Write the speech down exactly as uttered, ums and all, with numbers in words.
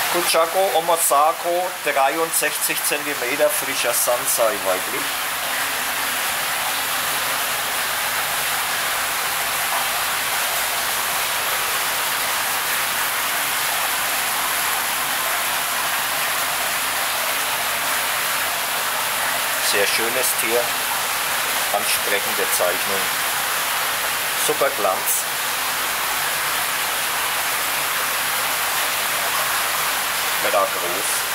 Kujaco Omosako, dreiundsechzig Zentimeter, frischer Sansai weiblich. Sehr schönes Tier, ansprechende Zeichnung, super Glanz. Mega groß.